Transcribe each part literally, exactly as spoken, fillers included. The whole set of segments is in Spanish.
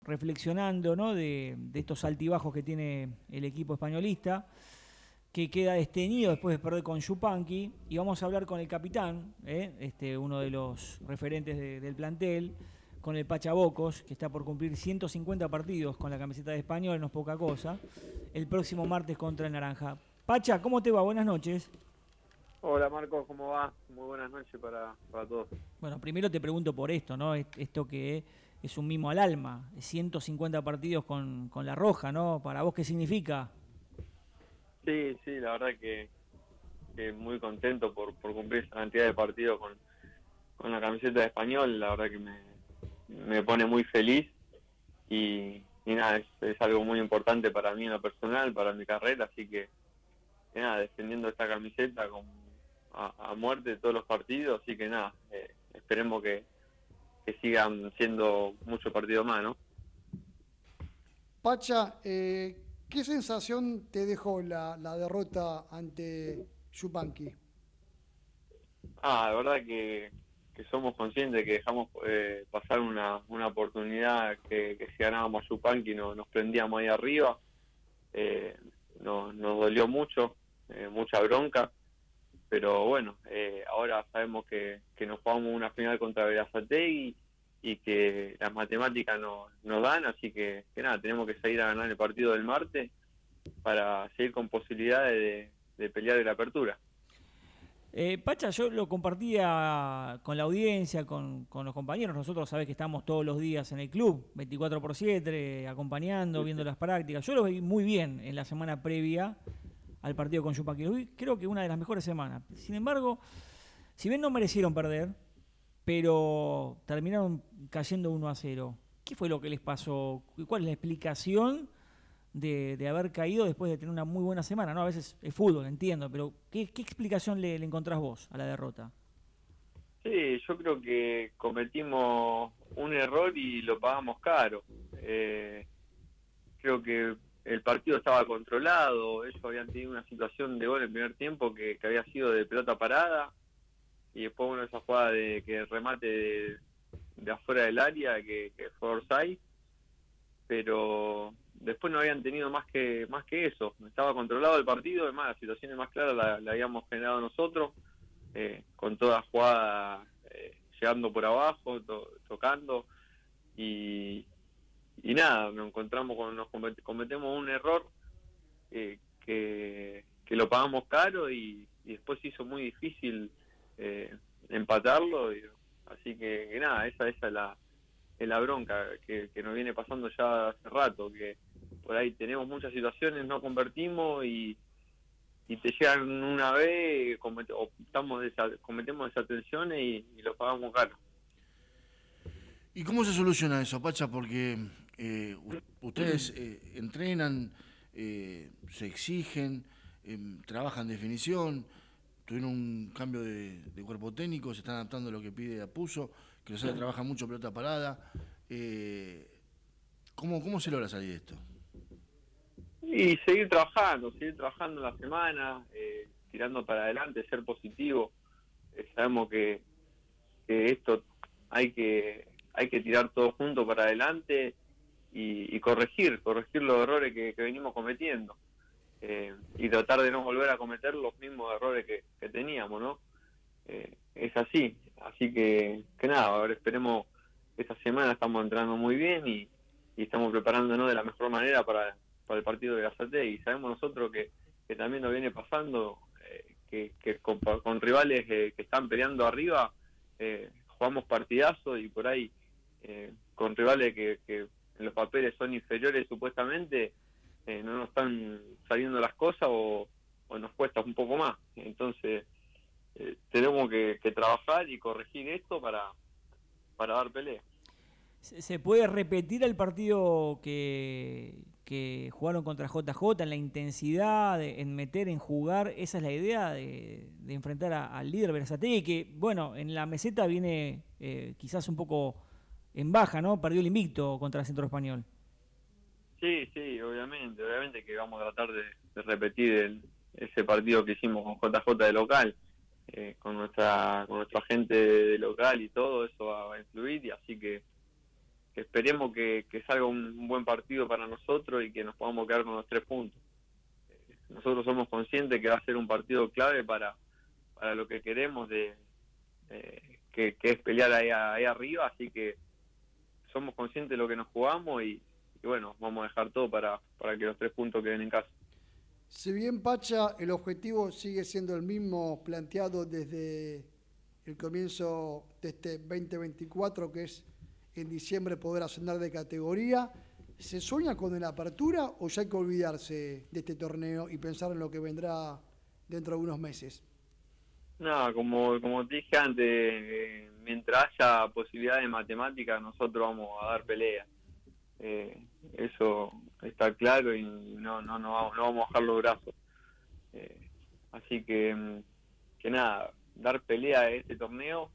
reflexionando, ¿no?, de, de estos altibajos que tiene el equipo españolista, que queda desteñido después de perder con Yupanqui, y vamos a hablar con el capitán, ¿eh? este, uno de los referentes de, del plantel, con el Pachabocos, que está por cumplir ciento cincuenta partidos con la camiseta de Español, no es poca cosa, el próximo martes contra el Naranja. Pacha, ¿cómo te va? Buenas noches. Hola Marcos, ¿cómo va? Muy buenas noches para, para todos. Bueno, primero te pregunto por esto, ¿no? Esto que es un mimo al alma, ciento cincuenta partidos con, con la Roja, ¿no? ¿Para vos qué significa? Sí, sí, la verdad que, que muy contento por, por cumplir esa cantidad de partidos con, con la camiseta de Español, la verdad que me, me pone muy feliz y, y nada, es, es algo muy importante para mí en lo personal, para mi carrera, así que, que nada, defendiendo esta camiseta con, a, a muerte todos los partidos, así que nada, eh, esperemos que, que sigan siendo muchos partidos más, ¿no? Pacha, eh, ¿qué sensación te dejó la, la derrota ante Yupanqui? Ah, la verdad que, que somos conscientes que dejamos eh, pasar una, una oportunidad que, que si ganábamos a Yupanqui no, nos prendíamos ahí arriba. Eh, no, nos dolió mucho, eh, mucha bronca, pero bueno, eh, ahora sabemos que, que nos jugamos una final contra Berazategui y que las matemáticas no, nos dan, así que, que nada, tenemos que salir a ganar el partido del martes para seguir con posibilidades de, de pelear de la apertura. Eh, Pacha, yo lo compartía con la audiencia, con, con los compañeros. Nosotros sabés que estamos todos los días en el club, veinticuatro por siete, acompañando, Sí, viendo sí. las prácticas. Yo lo vi muy bien en la semana previa al partido con Yupanqui. Lo vi, creo que una de las mejores semanas. Sin embargo, si bien no merecieron perder, pero terminaron cayendo uno a cero. ¿Qué fue lo que les pasó? ¿Cuál es la explicación de, de haber caído después de tener una muy buena semana? ¿No? A veces es fútbol, entiendo, pero ¿qué, qué explicación le, le encontrás vos a la derrota? Sí, yo creo que cometimos un error y lo pagamos caro. Eh, creo que el partido estaba controlado, ellos habían tenido una situación de gol en el primer tiempo que, que había sido de pelota parada, y después una de esas jugadas de que el remate de, de afuera del área, que, que fue Orsay, pero después no habían tenido más que más que eso. Estaba controlado el partido, además las situaciones más claras la, la habíamos generado nosotros, eh, con toda jugada eh, llegando por abajo, to, tocando, y, y nada, nos encontramos con, nos comet, cometemos un error eh, que, que lo pagamos caro y, y después se hizo muy difícil eh, empatarlo, y, así que, que nada, esa, esa es la, es la bronca que, que nos viene pasando ya hace rato, que por ahí tenemos muchas situaciones, no convertimos y y te llegan una vez, comete, o estamos desa, cometemos desatenciones y, y lo pagamos caro. ¿Y cómo se soluciona eso, Pacha? Porque eh, ustedes eh, entrenan, eh, se exigen, eh, trabajan definición, tuvieron un cambio de, de cuerpo técnico, se están adaptando a lo que pide Apuso, que los trabaja mucho pelota parada. Eh, ¿cómo, ¿Cómo se logra salir de esto? Y seguir trabajando, seguir trabajando en la semana, eh, tirando para adelante, ser positivo. Eh, sabemos que, que esto hay que hay que tirar todo junto para adelante y, y corregir, corregir los errores que, que venimos cometiendo. Eh, y tratar de no volver a cometer los mismos errores que, que teníamos, ¿no? Eh, es así, así que, que nada, ahora esperemos, esta semana estamos entrando muy bien y, y estamos preparándonos de la mejor manera para, para el partido de Gazate, y sabemos nosotros que, que también nos viene pasando, eh, que, que con, con rivales eh, que están peleando arriba, eh, jugamos partidazos y por ahí eh, con rivales que, que en los papeles son inferiores supuestamente, eh, no nos están saliendo las cosas o, o nos cuesta un poco más. Entonces eh, tenemos que, que trabajar y corregir esto para, para dar pelea. ¿Se puede repetir el partido que, que jugaron contra J J en la intensidad, de, en meter, en jugar? Esa es la idea de, de enfrentar a, al líder Berazategui, que bueno, en la meseta viene eh, quizás un poco en baja, ¿no? Perdió el invicto contra el Centro Español. Sí, sí, obviamente, obviamente que vamos a tratar de, de repetir el, ese partido que hicimos con J J de local, eh, con nuestra con nuestra gente de local, y todo eso va, va a influir, y así que que esperemos que, que salga un, un buen partido para nosotros y que nos podamos quedar con los tres puntos. Nosotros somos conscientes que va a ser un partido clave para, para lo que queremos, de eh, que, que es pelear ahí, ahí arriba, así que somos conscientes de lo que nos jugamos y, y bueno, vamos a dejar todo para, para que los tres puntos queden en casa. Si bien, Pacha, el objetivo sigue siendo el mismo planteado desde el comienzo de este veinte veinticuatro, que es en diciembre poder ascender de categoría, ¿se sueña con la apertura o ya hay que olvidarse de este torneo y pensar en lo que vendrá dentro de unos meses? No, como, como te dije antes, eh, mientras haya posibilidad de matemática, nosotros vamos a dar pelea. Eh, eso está claro y no, no, no, vamos, no vamos a bajar los brazos. Eh, así que, que nada, dar pelea a este torneo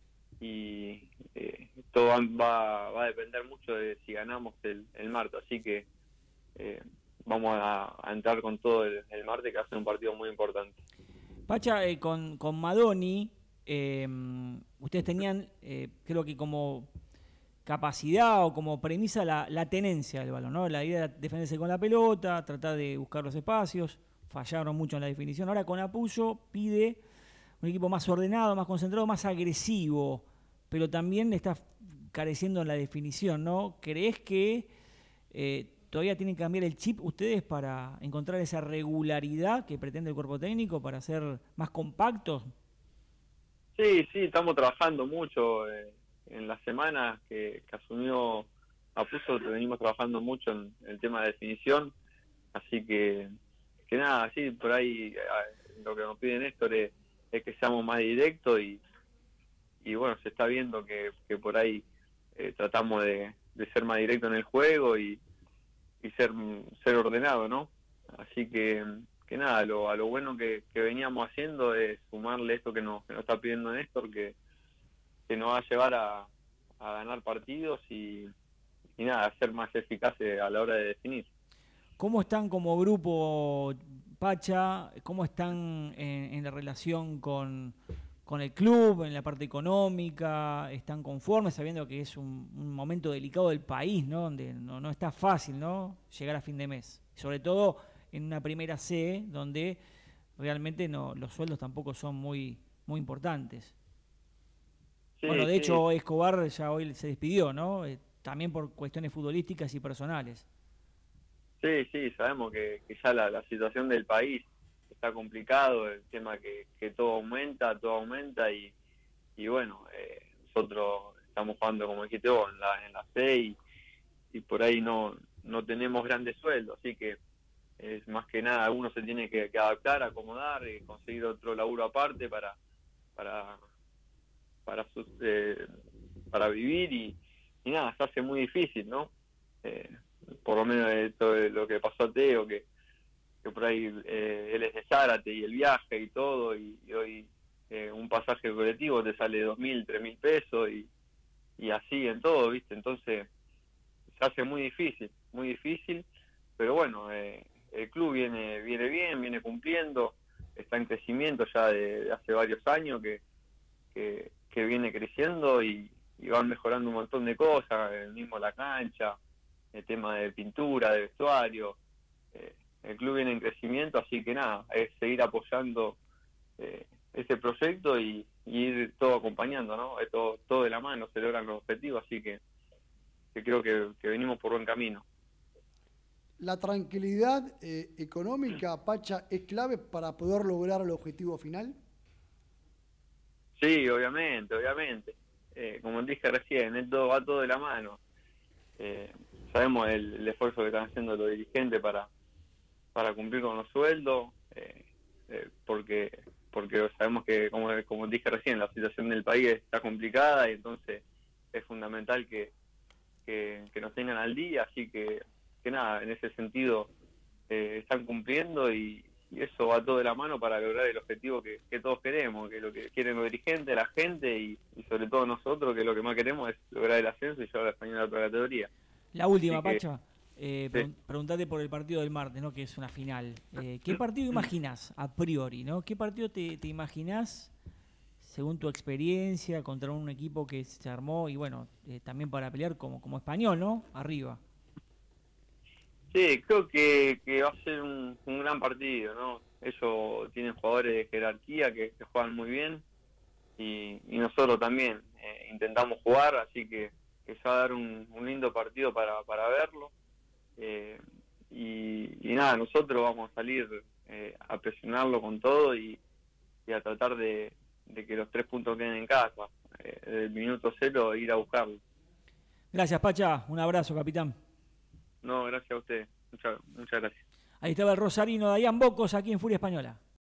y eh, todo va, va a depender mucho de si ganamos el, el martes. Así que eh, vamos a, a entrar con todo el, el martes, que va a ser un partido muy importante. Pacha, eh, con, con Madoni, eh, ustedes tenían, eh, creo que como capacidad o como premisa la, la tenencia del balón, ¿no? La idea era defenderse con la pelota, tratar de buscar los espacios, fallaron mucho en la definición. Ahora con Apullo pide un equipo más ordenado, más concentrado, más agresivo, pero también está careciendo en la definición, ¿no? ¿Creés que eh, todavía tienen que cambiar el chip ustedes para encontrar esa regularidad que pretende el cuerpo técnico para ser más compactos? Sí, sí, estamos trabajando mucho. Eh, en las semanas que, que asumió Apullo venimos trabajando mucho en el tema de definición, así que, que nada, sí, por ahí eh, lo que nos pide Néstor es, es que seamos más directos y, y bueno, se está viendo que, que por ahí eh, tratamos de, de ser más directos en el juego y, y ser, ser ordenado, ¿no? Así que, que nada, lo, a lo bueno que, que veníamos haciendo es sumarle esto que nos, que nos está pidiendo Néstor, que que nos va a llevar a, a ganar partidos y, y nada, a ser más eficaces a la hora de definir. ¿Cómo están como grupo, Pacha? ¿Cómo están en, en la relación con, con el club, en la parte económica? ¿Están conformes sabiendo que es un, un momento delicado del país, ¿no? Donde no, no está fácil, ¿no?, llegar a fin de mes? Sobre todo en una primera C, donde realmente no, los sueldos tampoco son muy, muy importantes. Sí, bueno, de sí. hecho, Escobar ya hoy se despidió, ¿no? Eh, también por cuestiones futbolísticas y personales. Sí, sí, sabemos que, que ya la, la situación del país está complicado, el tema que, que todo aumenta, todo aumenta y, y bueno, eh, nosotros estamos jugando, como dijiste vos, en la, en la C y, y por ahí no, no tenemos grandes sueldos, así que es más que nada uno se tiene que, que adaptar, acomodar y conseguir otro laburo aparte para... para para sus, eh, para vivir y, y nada, se hace muy difícil, ¿no? Eh, por lo menos de todo lo que pasó a Teo, que, que por ahí eh, él es de Zárate y el viaje y todo, y, y hoy eh, un pasaje colectivo te sale dos mil, tres mil pesos y, y así en todo, ¿viste? Entonces se hace muy difícil, muy difícil, pero bueno, eh, el club viene, viene bien, viene cumpliendo, está en crecimiento ya de, de hace varios años que, que que viene creciendo y, y van mejorando un montón de cosas, el mismo la cancha, el tema de pintura, de vestuario, eh, el club viene en crecimiento, así que nada, es seguir apoyando eh, ese proyecto y, y ir todo acompañando, ¿no? Es todo, todo de la mano, se logran los objetivos, así que, que creo que, que venimos por buen camino. ¿La tranquilidad eh, económica, Pacha, es clave para poder lograr el objetivo final? Sí, obviamente, obviamente. Eh, como dije recién, es todo, va todo de la mano. Eh, sabemos el, el esfuerzo que están haciendo los dirigentes para para cumplir con los sueldos, eh, eh, porque porque sabemos que, como, como dije recién, la situación del país está complicada y entonces es fundamental que, que, que nos tengan al día. Así que, que nada, en ese sentido eh, están cumpliendo y y eso va todo de la mano para lograr el objetivo que, que todos queremos, que lo que quieren los dirigentes, la gente y, y sobre todo nosotros, que lo que más queremos es lograr el ascenso y llevar a la Española a otra categoría. La última, Así que, Pacha, eh, sí. preguntarte por el partido del martes, ¿no?, que es una final. Eh, ¿Qué partido imaginás a priori, no? ¿Qué partido te, te imaginás según tu experiencia, contra un equipo que se armó y bueno, eh, también para pelear como, como Español, ¿no? Arriba. Sí, creo que, que va a ser un, un gran partido, ¿no? Ellos tienen jugadores de jerarquía que, que juegan muy bien y, y nosotros también eh, intentamos jugar, así que, que se va a dar un, un lindo partido para, para verlo. Eh, y, y nada, nosotros vamos a salir eh, a presionarlo con todo y, y a tratar de, de que los tres puntos queden en casa. Eh, desde el minuto cero ir a buscarlo. Gracias, Pacha. Un abrazo, capitán. No, gracias a usted. Muchas, muchas gracias. Ahí estaba el rosarino Dayan Bocos aquí en Furia Española.